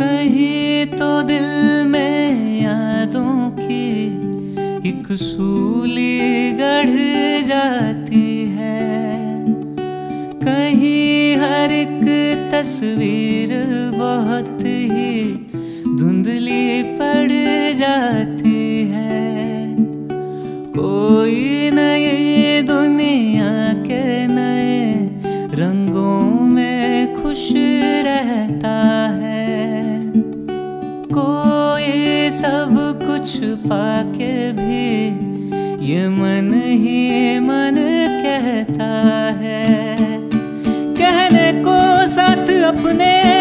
कहीं तो दिल में यादों की एक सूली गढ़ जाती है। कहीं हर एक तस्वीर बहुत ही धुंधली पड़ जाती है। कोई नई दुनिया के नए रंगों में खुश रहता है। कोई सब कुछ पाके भी ये मन ही मन कहता है। कहने को साथ अपने